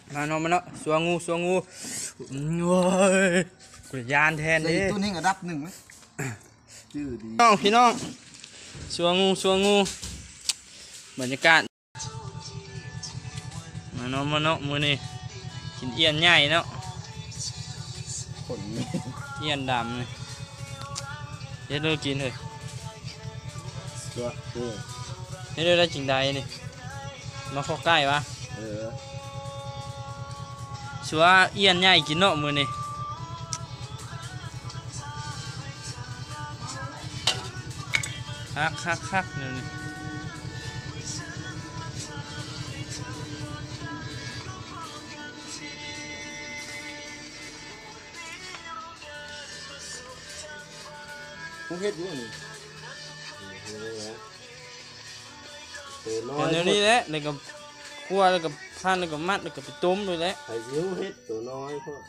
มาเนาะมาเนาะสัวงูโอ้ยกุญยานแทนดิตัวนี้อันดับหนึ่งไหมชื่อดีน้องพี่น้องสัวงูบรรยากาศมาเนาะมื้อนี้กินเอี้ยนใหญ่เนาะเอี้ยนดำเลยเฮ็ดเลยกินเลยเฮ็ดเลยได้จริงใดนี่มาเข้าใกล้วะชัวเอี้ยนใหญ่กินเนาะมื้อนี้คักนี่มึงเฮ็ดอยู่นี่เดี๋ยวนี้แหละแล้วก็คั่วแล้วก็พันแล้วก็มัดแล้วก็ไปต้มด้วยแหละไอ้ยิ้วเฮ็ดตัวน้อยพ่อ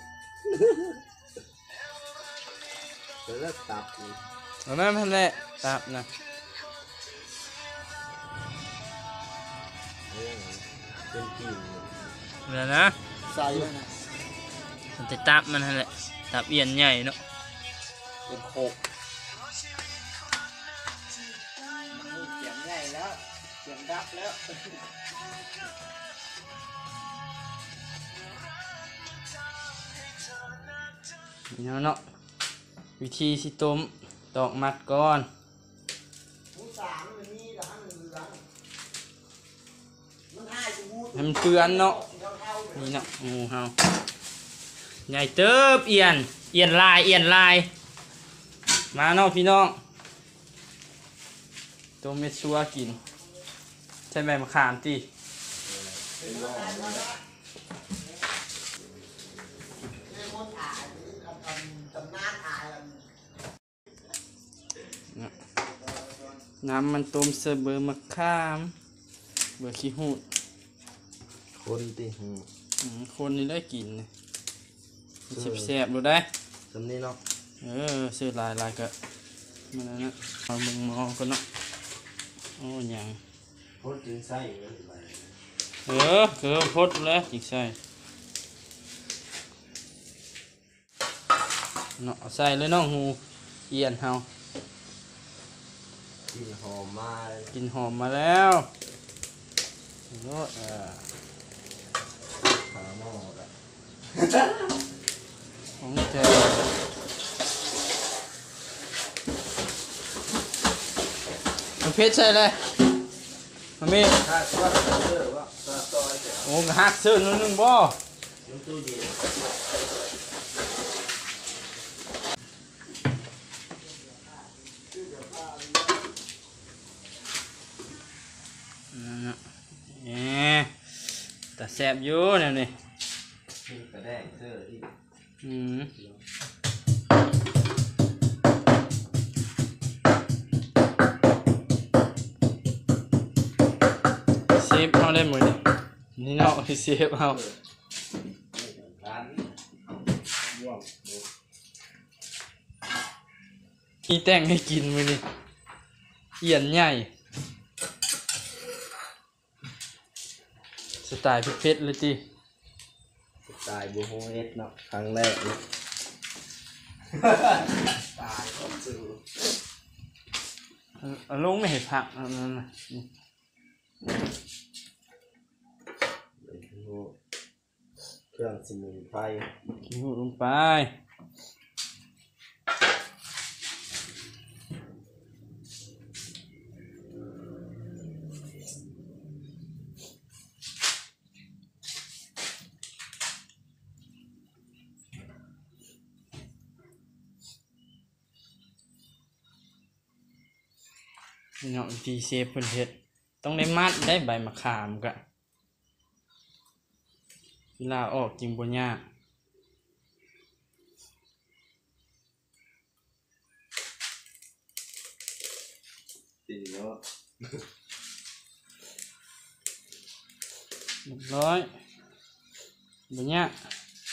แล้วตับเอาแม่พันแหละตับนะเป็นกินเดี๋ยวนะใส่ไว้นะมันจะตับมันนั่นแหละตับเอี้ยนใหญ่เนาะเป็นโคกเสียงใหญ่แล้วเสียงดับแล้วเนาะวิธีสิต้มตอกมัดก่อนให้มันเปื้อนเนาะนี่เนาะงูเฮาใหญ่เติบเอี้ยนลายมาเนาะพี่น้องต้มเม็ดชัวกินใช่ใบมะขามตีน้ำมันต้มเสเบอร์มะขามเบอร์ขี้หูดคนตีคนนี่ได้กินแซ่บๆดูได้สำนี้เนาะซื้อลายก็มันนั่นนะเอามึงมองก็เนาะโอ้ยังพดจึงใส่คือพดแล้วจิกใส่เนาะใส่เลยเนาะหูเอี้ยนเฮากินหอมมากินหอมมาแล้วโน้ขาหม้อละของแกมันเพชรใช่เลยมันมีโอ้หักเสื้อนึงบ่แต่แซ่บอยู่เนี่ยนี่กระแดงเสื้อที่เซฟเอาได้หมดนี่เนาะเซฟเอามีแต่งให้กินมื้อนี้เอี้ยนใหญ่สไตล์เผ็ดๆเลยจีสไตล์บูโฮเอสเนาะครั้งแรกเลยตายคนซื้อลงไม่เห็นผักนั่นนะเครื่องสมุนไพรขี้หูลงไปเนาะทีเซฟเพิ่นเฮ็ดต้องได้มัดได้ใบมะขามกะเวลาออกจริงบ่ยากดีเนาะเรียบร้อยบ่ยาก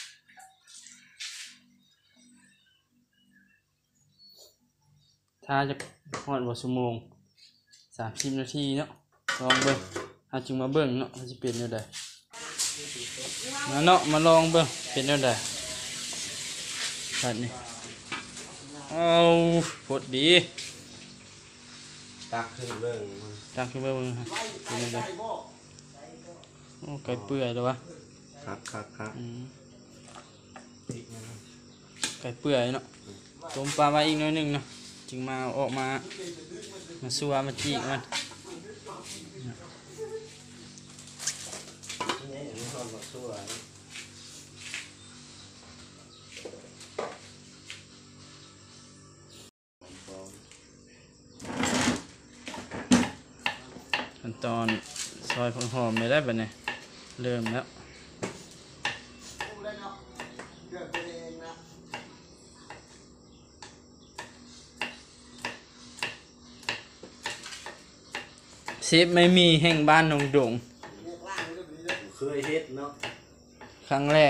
ถ้าจะฮอดบ่ชั่วโมง30 นาทีเนาะลองเบิ่งหาจึงมาเบิ่งเนาะมันจะเป็นยังไงมาเนาะมาลองเบิ่งเป็นจังไดบัดนี้เอาพดดีตักขึ้นเบิ่งมันตักขึ้นมาเบิ่งฮะเป็นจังไดโอ้ไก่เปื่อยแล้ววะครับอืมไก่เปื่อยเนาะต้มปลาไว้อีกหน่อยหนึงเนาะจึงมาเอาออกมาสัวมาจีกมันนี่อย่างนี้ทอดมาซั่วขั้นตอนซอยผักหอมไม่ได้บัดนี้เริ่มแล้วเชฟไม่มีแห่งบ้านหนองดงเคยเฮ็ดเนาะครั้งแรก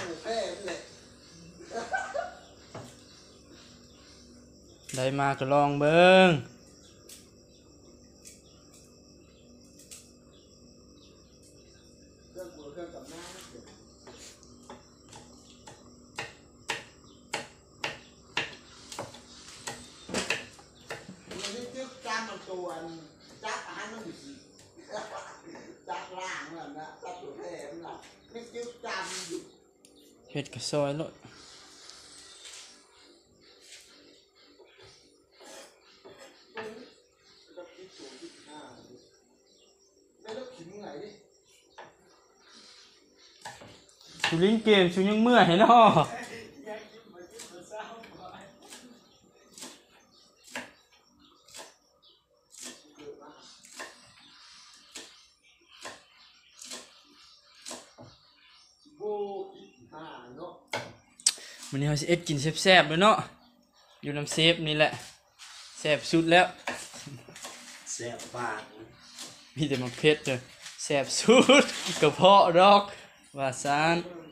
ได้มาก็ลองเบิ่งจักอาหารมันอยู่สิจักล่างนั่นนะจักตัวแท้มันน่ะไม่จึ๊กจำอยู่เฮ็ดก็ซอยโลดแล้วคิดตัวที่หน้าแล้วขิงไหนดิสุลินเกมสุยังเมื่อยเนาะโบกิหาเนาะวันนี้เราสิเอ็ดกินแซ่บๆเลยเนาะอยู่น้ำเซฟนี่แหละแซ่บสุดแล้วแซ่บปากมีแต่มักเผ็ดเลยแซ่บสุดกระเพาะดอกว่าซาน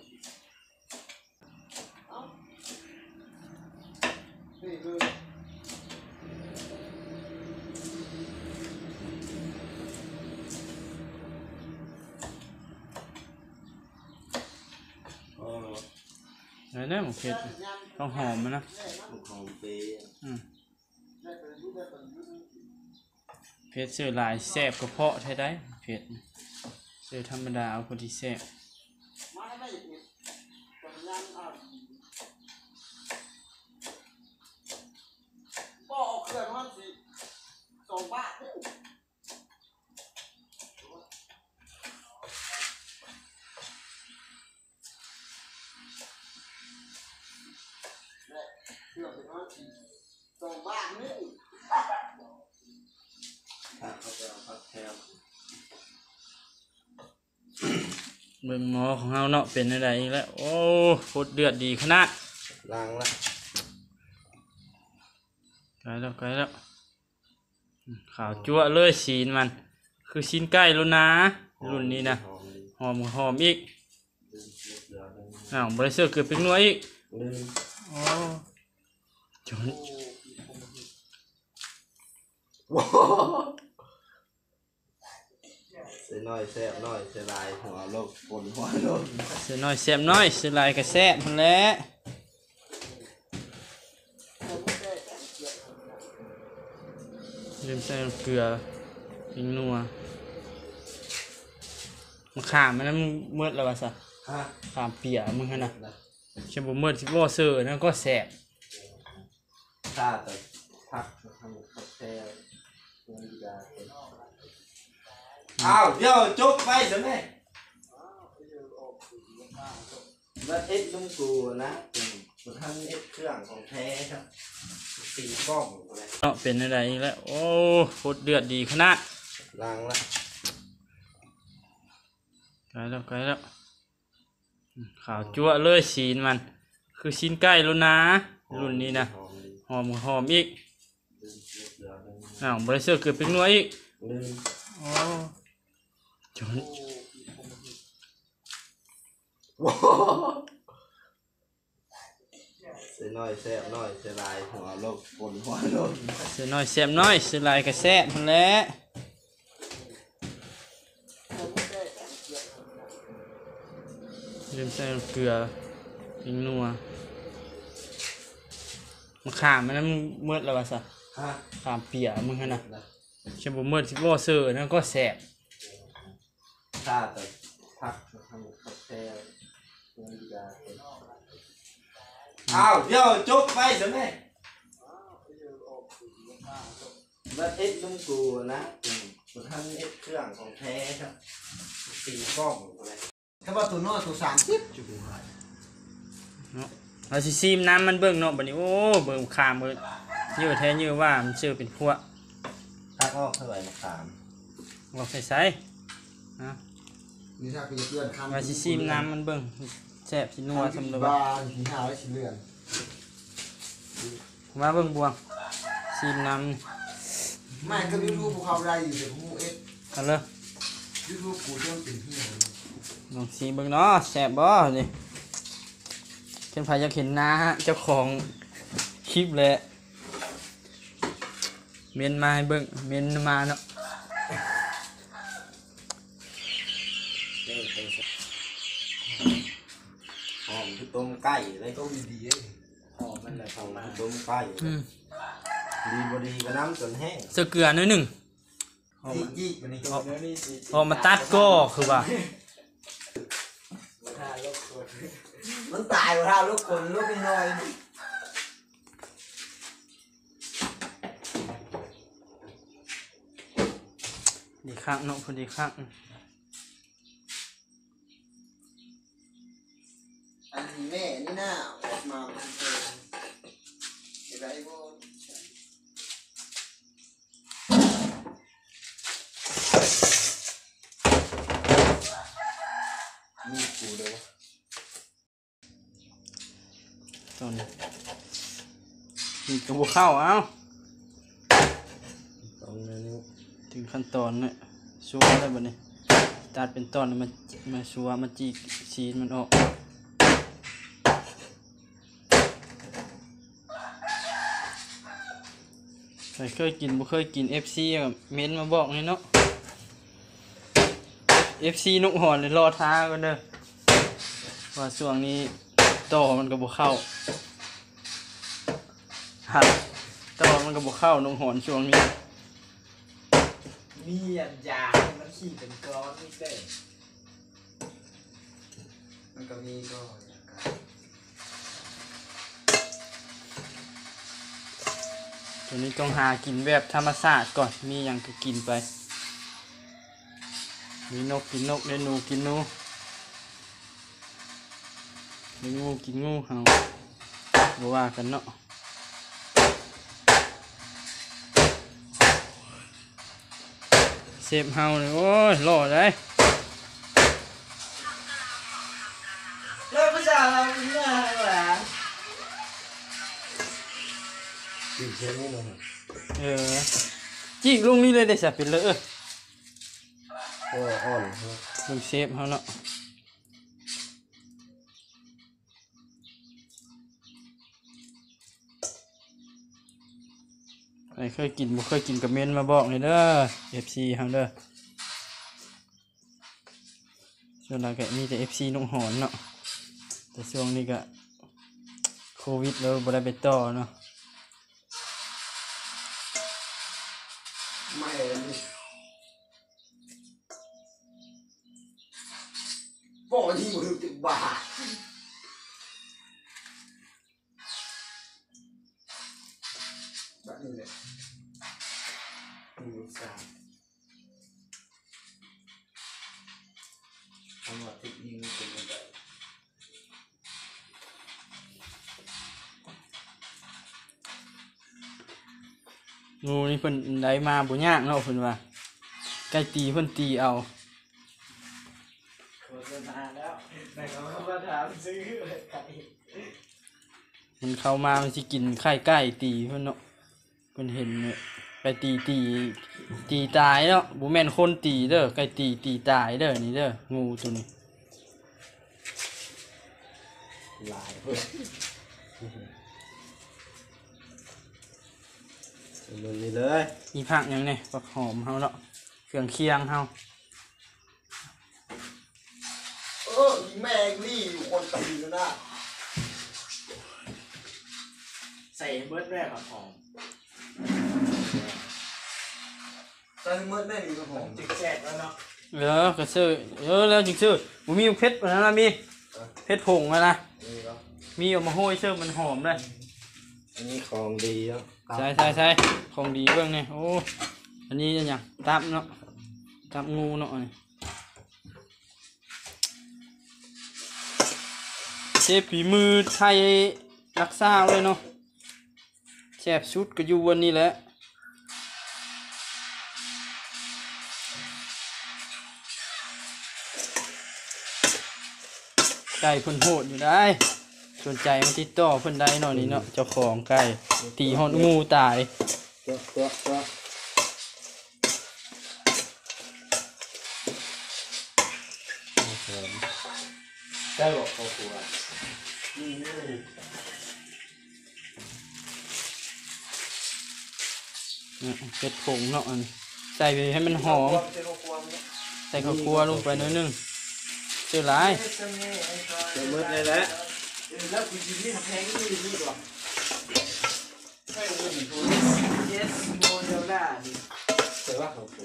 นี่เลยอ๋อไหนได้มักเผ็ดต้องหอมมันนะลูกของเปย์เผ็ดเสื้อลายแซ่บกระเพาะไทยได้เผ็ดเสื้อธรรมดาเอาพอดีแซ่บมาได้อีกตอนยังบ่ออกเครื่องมันสิ2 บาทเด้อเครื่องเป็นมันสิ2 บาทนึงถ้าเขาจะเอาผักแถวเบิ่งหมอของเฮาเนาะเป็นอะไรอีกแล้วโอ้โคตรเดือดดีขนาดล้างละไกลแล้วขาวจั่วเลยสีนมัน คือชิ้นใกล้แล้วนะรุ่นนี้นะหอมดีหอมอีกลืมเลยอ้าวบริเซอร์เกือบเป็นหน่วยอีกลืมโอ้จนใส่น้อยแซ่บน้อยใส่ลายหัวโลกปนหัวโลกเสียน้อยแซ่บน้อยเสียลายกระแซ่บมันแหละลืมใส่เกลือปิงนัวมะขามมันนั้นมึงเมื่อแล้ววะซะฮะขามเปียกมึงขนาดเชื่อบ่เมื่อที่บ่เซอร์นั่นก็แซ่บถ้าแต่ผักทำผักแถวมันจะเป็นอ้าวเดี๋ยวจบไปสิแม่แล้วเอ็ดลุงกูนะมันทำเอ็ดเครื่องของแท้ครับตีกล้องอะไรเนาะเป็นอะไรอีกแล้วโอ้โคตรเดือดดีขนาดล้างละไกลแล้วขาวจั่วเลยสีนมัน คือชิ้นใกล้แล้วนะรุ่นนี้นะหอมดีหอมอีกลืมเกลือเลยอ้าวบริเซอร์เกือบเป็นหน่วยอีกลืมโอ้จนใส่น้อยแซ่บน้อยใส่ลายหัวโลกปนหัวโลกเสียน้อยแซ่บน้อยเสียลายกระแซ่บมันแหละเริ่มใส่เกลือพริกนัวมะขามมันนั้นเมื่อแล้ววะซะฮะขามเปียกมึงขนาดเชื่อผมเมื่อสิบ่เสือนั่นก็แสบข้าแต่พักทำกาแฟตัวนี้ก็เป็นอ้าวเดี๋ยวจบไปสิแม่แล้วเอ็ดลุงกูนะมันทำเอ็ดเครื่องของแท้ครับตีกล้องอะไรถ้าว่าตัวน้อยตัว30จุดหายเนาะเราสิซีมน้ำมันเบิ่งเนาะบัดนี้โอ้เบิ่งขามเบิ่งเยอะแท้เยอะว่ามันชื่อเป็นพวกทักออกเท่าไหร่มาถามบอกใส่ฮะนี่ถ้าเป็นเพื่อนคันว่าสิซีมน้ำมันเบิ่งแซ่บสินัวสำหรับบ้านที่หาไว้สิเรือนว่าเบิ่งบวงซีมน้ไม่ก็ยูทูบเขาได้อยู่แต่ฮูเอ็ดำกันเลยยูทูบกูเรื่องเป็นเฮียลองซีมเบิ่งเนาะแซ่บบ่นี่เพิ่นพาอยากเห็นหน้าเจ้าของคลิปแหละเมนมาให้เบิ่งเมนมาเนาะหอมคือต้มไก่เลยต้องดีๆเอ้ยหอมมันเลยหอมคือต้มไก่อืมดีบดีก็น้ำจนแห้งเสื้อเกลือหนิดหนึ่งจี้มันนี่ออกมาตัดก็คือว่ามันตายว่าถ้าลูกคนลูกน้อยดีข้างเนาะพอดีข้างอันนี้แม่นี่น่าออกมาเป็นเอะไรบ่มีกูเลยวะตอนนี้มีกระบอกข้าวเอ้าตรงนี้ถึงขั้นตอนเนี่ยชัวแล้วบัดนี้ตัดเป็นตอนแล้วมาชัวมาจีกชีสมันออกใครเคยกินบ่เคยกิน FC กับเม้นมาบอกเลยเนาะ FC นุกหอนเลยรอท้ากันเด้อว่าช่วงนี้ต่อมันก็บ่เข้าฮะต่อมันก็บ่เข้านุกหอนช่วงนี้มีอันยามันขี้เป็นก้อนนี่เด้มันก็มีก็ตัวนี้ต้องหากินแบบธรรมชาติก่อน มีอย่างก็กินไป มีนกกินนกได้หนูกินหนูมีงูกินงูเห่าบ่ว่ากันเนาะเซฟเห่าเลยโอ้ยหล่อเลยเลิกภาษาเราเป็นเรื่องอะไรวะกินเช่นนี้เลยจิกลุงนี่เลยได้สับเป็นเลยก็อ่อนลุงเซฟเขาเนาะใครเคยกินบ่เคยกินกับเมนมาบอกเลยเด้อ FC เขาเด้อส่วนหลักก็มีแต่ FC นุ่งหอนเนาะแต่ช่วงนี้ก็โควิดแล้วบ่ได้ไปต่อเนาะไม่บอกที่มือติดบาทแบบนี้เลยมีสามทำว่าติดยิงเป็นยังไงงูนี่เพิ่นได้มาบ่ยากเนาะเพิ่นว่าใกล้ตีเพิ่นตีเอาโฆษณาแล้วแต่เขามาถามซื้อไก่มันเข้ามามันสิกินไข่ไก่ตีเพิ่นเนาะเพิ่นเห็นเนี่ยไปตีตายเนาะบ่แม่นคนตีเด้อไก่ตีตายเด้อนี่เด้องูตัวนี้หลายเพื่อนมันนี่เลยมีผักหยังเนี่ยผักหอมเฮาเนาะเครื่องเคียงเฮาโอ้ยแม่ม่งนี่อยู่คนตีนนะใส่เบิร์ดแรกครับหอมใส่เมื่อแม่นี่ก็หอมจึกแจกแล้วเนาะก็ซื้อแล้วจริงซื้อบ่มีเพชรอันนั้นนะมีเพชรผงอะนะนี่ครับมีเอามาโห้อยเชื่อมันหอมเลยอันนี้ของดีเนาะใช่ของดีเบิ่งนี่โอ้อันนี้อย่างตับเนาะตับงูเนาะนี่เชฟฝีมือไทยรักษาเลยเนาะแซ่บสุดก็อยู่วันนี้แหละไก่เพิ่นโหดอยู่ได้สนใจมาติดต่อเพิ่นได้เนาะนี่เนาะเจ้าของไก่ตีฮอดงูตายตัวได้บอกครอบครัวเป็ดผงเนาะอันใส่ไปให้มันหอมใส่ข้าวคั่วลงไปหน่อยนึงเจอหลายเดี๋ยวมืดเลยแหละแล้วคุณจิมมี่ทำแพงนี่ก่อนใช่เงินตัวเยสโมเดลล่าดิเดี๋ยวว่าครอบครัว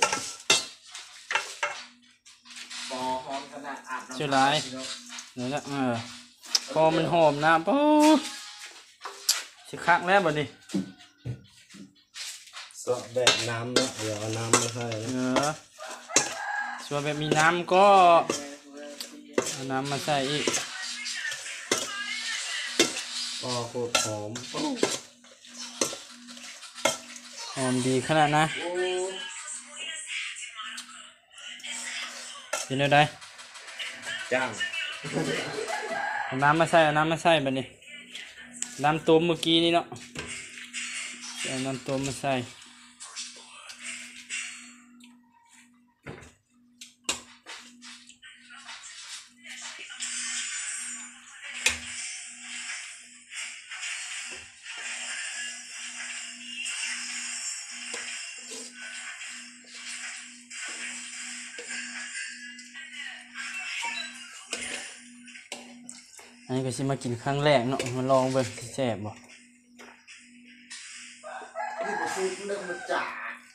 บอหอมขนาดอาบน้ำเจอหลายนี่นแหละพอมันหอมนะปุ๊บสิคักแล้วบัดนี้สะแบบน้ำเนาะเดี๋ยวเอาน้ำมาใส่นะส่วนแบบมีน้ำก็เอาน้ำมาใส่อีกก็โคตรหอมหอมดีขนาดนะเป็นอะไรจ้างเอาน้ำมาใส่บัดนี้น้ำต้มเมื่อกี้นี่เนาะเอาน้ำต้มมาใส่อันนี้ก็สิมากินครั้งแรกเนาะมาลองเบิ่งสิแซ่บบ่นี่ก็ซื้อเรื่องมันจ่า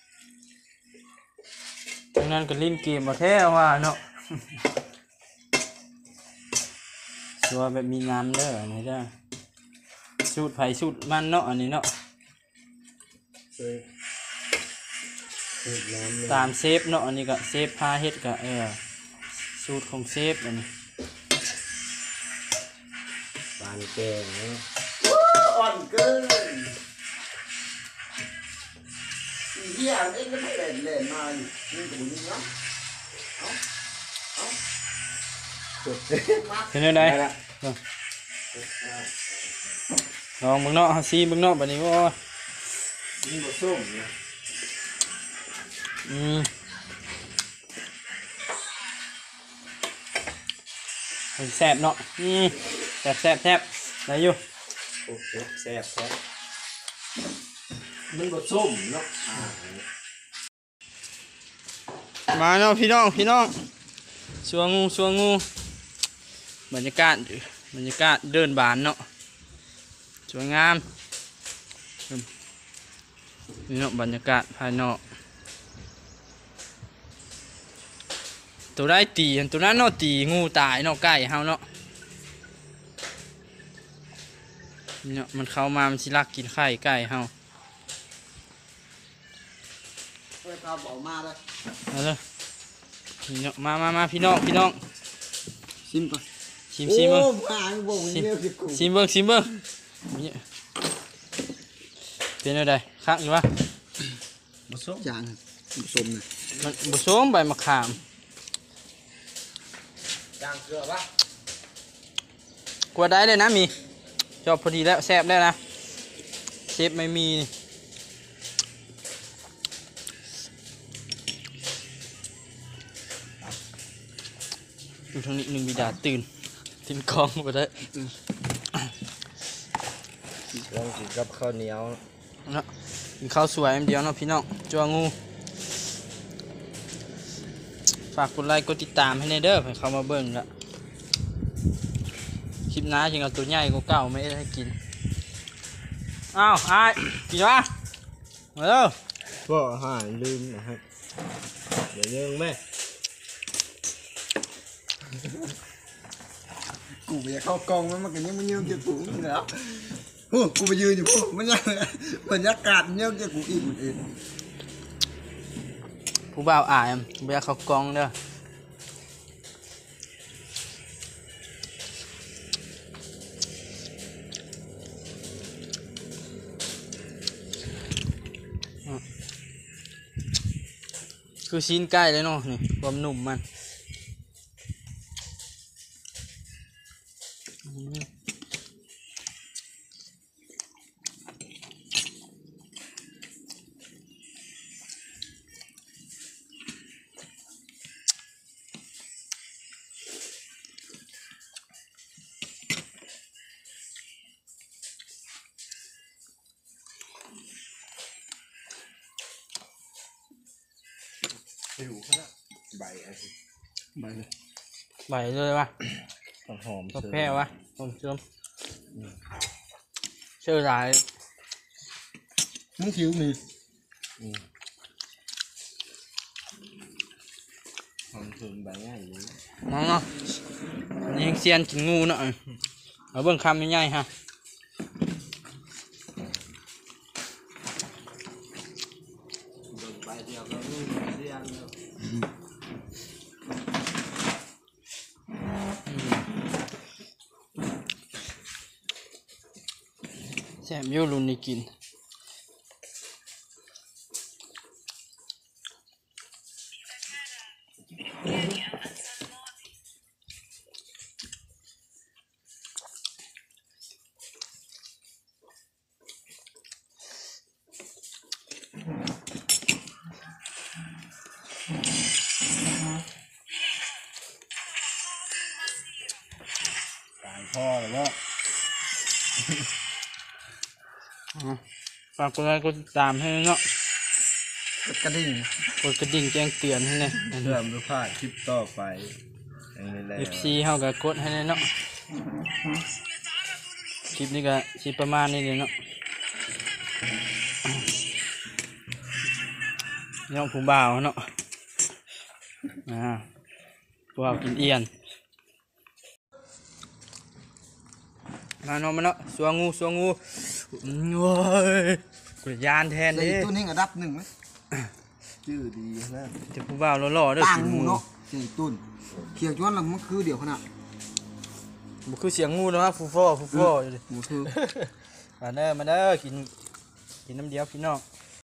ดังนั้นก็ลิ้นเกมมาแท้ว่าเนาะ ชัวร์แบบมีน้ำเด้ออันนี้เด้อสูตรไผ่สูตรมันเนาะอันนี้เนาะสูตรน้ำเลยตามเซฟเนาะอันนี้ก็เซฟพาเฮ็ดก็สูตรของเซฟอันนี้ปานแกงเนาะอ่อนเกินอีเหี้ยนี่ก็เล่นมาอยู่นี่ก็บุญเนาะสุดเป็นจังไดได้ละลองเบิ่งเนาะเฮาซีเบิ่งเนาะบัดนี้โอ้ยนี่บะส้มนะแซ่บเนาะแซ่บได้อยู่โอ้โหแซ่บแซ่บมันบะส้มเนาะมาเนาะพี่น้องชัวงูบรรยากาศเดินบานเนาะสวยงามนี่เนาะบรรยากาศภายนอกตัวได้ตีตัวนั้นเนาะตีงูตายเนาะใกล้เฮาเนาะนี่เนาะมันเข้ามามันสิลักกินไข่ไก่เฮาเพื่อทำออกมาเลยเอาเลยนี่เนาะมาพี่น้องชิมก่อนชิมโอ้เบิ่งผ่านบ่งเรียกสิกูชิมเบิ่งนี่เป็นอะไรคักอยู่วะบะส้มจางผสมนะมันบุส้มใบมะขามจางเกลือปะกว่าได้เลยนะมีจอบพอดีแล้วแซ่บแล้วนะเชฟไม่มีนี่อยู่ทางนี้หนึ่งบิดาตื่นกองไปได้ลองกินกับข้าวเหนียวเนาะกินข้าวสวยอันเดียวเนาะพี่น้องจัวงูฝากกดไลค์กดติดตามให้ในเด้อให้เข้ามาเบิ่งละคลิปหน้าจริงเอาตัวใหญ่กว่าเก่าไม่ได้ให้กินอ้าวอ้ายกินวะมาเร็วก็หายลืมนะครับเดี๋ยวยังแม่กูไปเข้ากองมันกันยังไม่ยืนเกี่ยวกูนี่แล้วโอ้กูไปยืนอยู่พวกมันยังบรรยากาศเนี่ยเกี่ยวกูอีกหมดเองผู้บ่าวอายเบียเขากองเด้อคือชิ้นใกล้เลยเนาะนี่ความหนุ่มมันผิวขนาดใบอะไรใบเลยวะหอมกาแฟวะผมเชื่อมเชื่อหลายมึงคิ้วมีหอมถึงใบง่ายเลยน้องเนาะอันนี้ยังเซียนกินงูเนาะเอาเบิ่งคำใหญ่ๆฮะใบเดียวก็รู้เรียนแล้วแซ่บอยูรุนนี่กินตายพ่อแล้วก็ฝากกดไลค์กดติดตามให้เนาะกระดิ่งกดกระดิ่งแจ้งเตือนให้เลยเพื่อไม่พลาดคลิปต่อไปอย่างนี้แหละ FC เฮาก็กดให้เลยเนาะคลิปนี้ก็สิประมาณนี้เลยเนาะน้องผู้บ่าวเนาะผู้บ่าวกินเอียนมาเนาะมาเนาะสวงูโว้ยกุยานแทนใส่เด้ตุ้นให้อันดับหนึ่งไหมชื่อดีนะจะผู้บ่าวหล่อๆเด้อต่างกินหมูงูเนาะใส่ตุ้นเขียวจ้วนแล้วมันคือเดี๋ยวขนาดบ่คือเสียงงูเนาะฟูฟ่ออยู่ดิหมูคือมาเด้อกินน้ำเดียวพี่น้อง